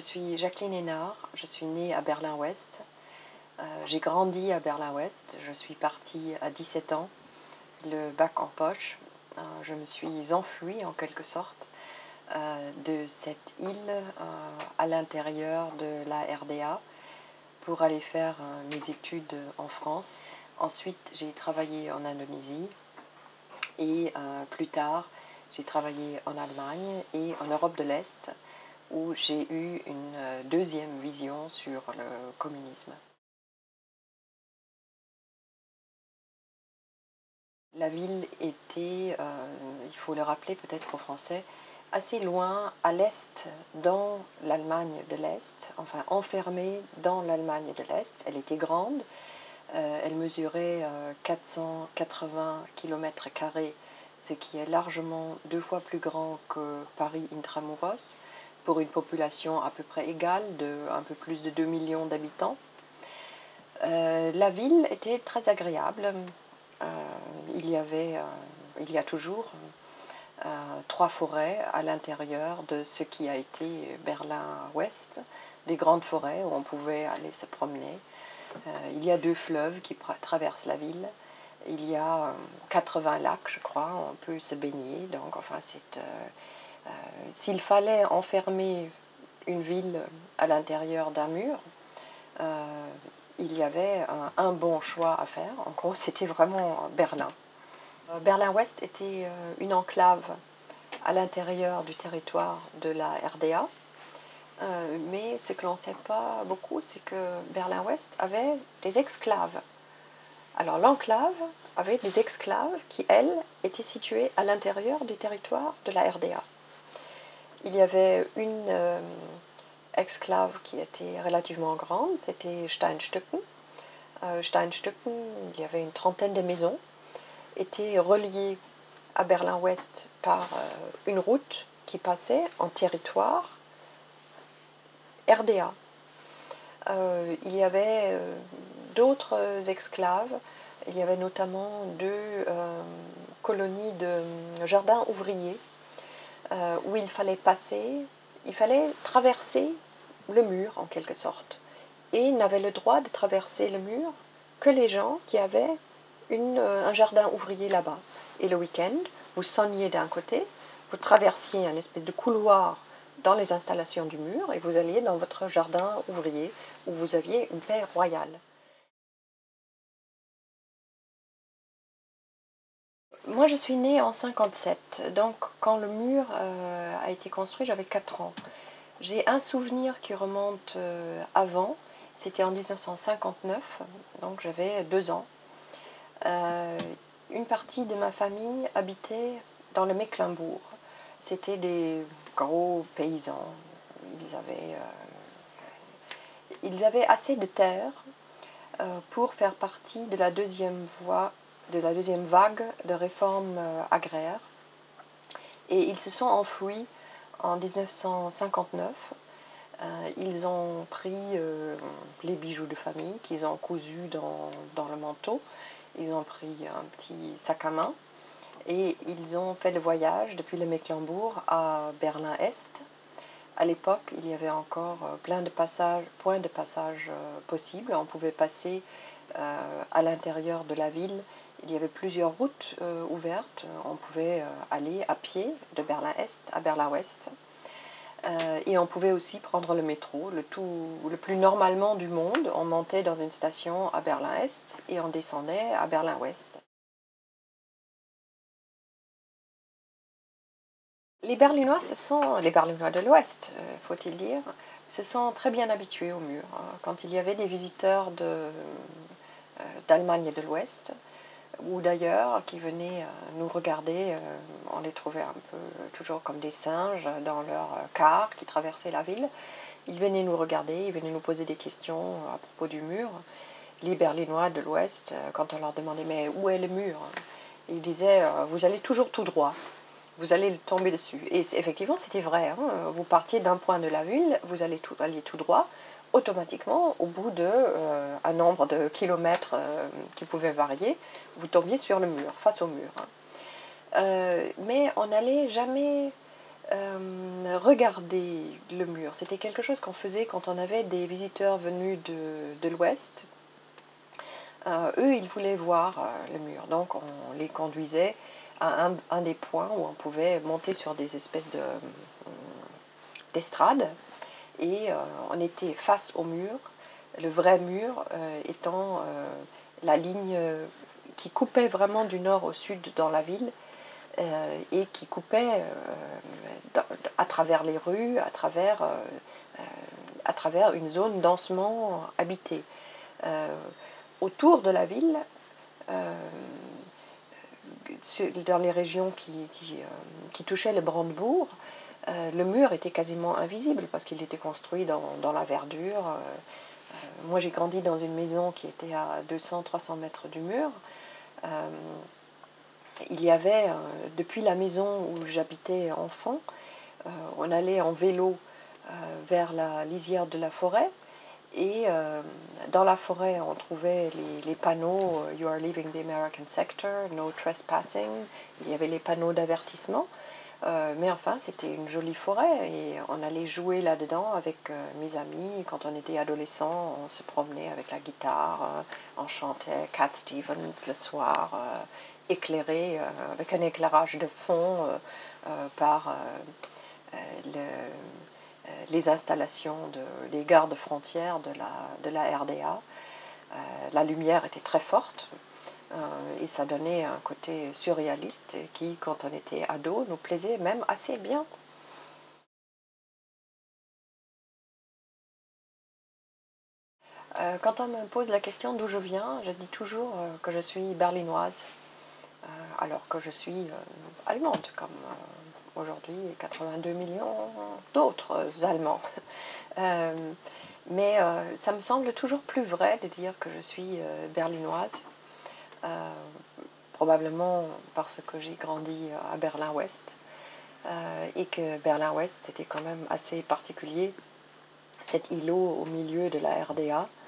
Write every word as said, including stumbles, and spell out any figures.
suis Jacqueline Hénard, je suis née à Berlin-Ouest. Euh, j'ai grandi à Berlin-Ouest, je suis partie à dix-sept ans, le bac en poche. Euh, je me suis enfuie en quelque sorte euh, de cette île euh, à l'intérieur de la R D A pour aller faire euh, mes études en France. Ensuite, j'ai travaillé en Indonésie et euh, plus tard, j'ai travaillé en Allemagne et en Europe de l'Est, où j'ai eu une deuxième vision sur le communisme. La ville était, euh, il faut le rappeler peut-être aux Français, assez loin à l'est dans l'Allemagne de l'Est, enfin enfermée dans l'Allemagne de l'Est. Elle était grande, euh, elle mesurait euh, quatre cent quatre-vingts kilomètres carrés, ce qui est largement deux fois plus grand que Paris intramuros, pour une population à peu près égale de un peu plus de deux millions d'habitants. Euh, la ville était très agréable. Euh, il y avait, euh, il y a toujours euh, trois forêts à l'intérieur de ce qui a été Berlin-Ouest, des grandes forêts où on pouvait aller se promener. Euh, il y a deux fleuves qui traversent la ville. Il y a euh, quatre-vingts lacs, je crois, on peut se baigner. Donc, enfin, c'est, euh, euh, s'il fallait enfermer une ville à l'intérieur d'un mur, euh, il y avait un, un bon choix à faire. En gros, c'était vraiment Berlin. Berlin-Ouest était une enclave à l'intérieur du territoire de la R D A, euh, mais ce que l'on ne sait pas beaucoup, c'est que Berlin-Ouest avait des exclaves. Alors l'enclave avait des exclaves qui, elles, étaient situées à l'intérieur du territoire de la R D A. Il y avait une euh, exclave qui était relativement grande, c'était Steinstücken. Euh, Steinstücken, il y avait une trentaine de maisons, étaient reliées à Berlin-Ouest par euh, une route qui passait en territoire R D A. Euh, il y avait euh, d'autres exclaves, il y avait notamment deux euh, colonies de jardins ouvriers euh, où il fallait passer, il fallait traverser le mur en quelque sorte. Et n'avaient le droit de traverser le mur que les gens qui avaient une, euh, un jardin ouvrier là-bas. Et le week-end, vous sonniez d'un côté, vous traversiez un espèce de couloir dans les installations du mur et vous alliez dans votre jardin ouvrier où vous aviez une paix royale. Moi, je suis née en cinquante-sept, donc quand le mur euh, a été construit, j'avais quatre ans. J'ai un souvenir qui remonte euh, avant, c'était en mille neuf cent cinquante-neuf, donc j'avais deux ans. Euh, une partie de ma famille habitait dans le Mecklembourg. C'était des gros paysans. Ils avaient, euh, ils avaient assez de terre euh, pour faire partie de la deuxième voie, de la deuxième vague de réformes euh, agraires. Et ils se sont enfouis en mille neuf cent cinquante-neuf. Euh, ils ont pris euh, les bijoux de famille qu'ils ont cousus dans, dans le manteau. Ils ont pris un petit sac à main et ils ont fait le voyage depuis le Mecklembourg à Berlin-Est. À l'époque, il y avait encore plein de passages, points de passage euh, possibles. On pouvait passer euh, à l'intérieur de la ville. Il y avait plusieurs routes euh, ouvertes. On pouvait euh, aller à pied de Berlin-Est à Berlin-Ouest. Euh, et on pouvait aussi prendre le métro, le, tout, le plus normalement du monde. On montait dans une station à Berlin-Est et on descendait à Berlin-Ouest. Les Berlinois, ce sont les Berlinois de l'Ouest, euh, faut-il dire, se sont très bien habitués au mur. Quand il y avait des visiteurs de, euh, d'Allemagne et de l'Ouest, ou d'ailleurs qui venaient euh, nous regarder, euh, on les trouvait un peu toujours comme des singes dans leur car qui traversait la ville. Ils venaient nous regarder, ils venaient nous poser des questions à propos du mur. Les Berlinois de l'Ouest, quand on leur demandait « mais où est le mur ?» ils disaient « vous allez toujours tout droit, vous allez tomber dessus ». Et effectivement, c'était vrai. Hein, vous partiez d'un point de la ville, vous allez tout, allez tout droit, automatiquement, au bout d'un euh, nombre de kilomètres euh, qui pouvait varier, vous tombiez sur le mur, face au mur. Hein. Euh, mais on n'allait jamais euh, regarder le mur. C'était quelque chose qu'on faisait quand on avait des visiteurs venus de, de l'Ouest. Euh, eux, ils voulaient voir euh, le mur, donc on les conduisait à un, un des points où on pouvait monter sur des espèces de, d'estrades, et euh, on était face au mur, le vrai mur euh, étant euh, la ligne qui coupait vraiment du nord au sud dans la ville, euh, et qui coupait euh, à travers les rues, à travers, euh, euh, à travers une zone densément habitée. Euh, autour de la ville, euh, dans les régions qui, qui, euh, qui touchaient le Brandebourg, euh, le mur était quasiment invisible parce qu'il était construit dans, dans la verdure. Euh, euh, moi j'ai grandi dans une maison qui était à deux cents à trois cents mètres du mur. Euh, il y avait, euh, depuis la maison où j'habitais enfant, euh, on allait en vélo euh, vers la lisière de la forêt. Et euh, dans la forêt, on trouvait les, les panneaux euh, You are leaving the American sector, no trespassing. Il y avait les panneaux d'avertissement. Euh, mais enfin, c'était une jolie forêt et on allait jouer là-dedans avec euh, mes amis. Quand on était adolescent, on se promenait avec la guitare, euh, on chantait Cat Stevens le soir, euh, éclairé, euh, avec un éclairage de fond euh, euh, par euh, euh, le, les installations de, des gardes frontières de la, de la R D A. Euh, la lumière était très forte euh, et ça donnait un côté surréaliste qui, quand on était ado, nous plaisait même assez bien. Euh, quand on me pose la question d'où je viens, je dis toujours euh, que je suis berlinoise, euh, alors que je suis euh, allemande, comme euh, aujourd'hui quatre-vingt-deux millions d'autres euh, Allemands. Euh, mais euh, ça me semble toujours plus vrai de dire que je suis euh, berlinoise, euh, probablement parce que j'ai grandi à Berlin-Ouest, euh, et que Berlin-Ouest c'était quand même assez particulier, cet îlot au milieu de la R D A,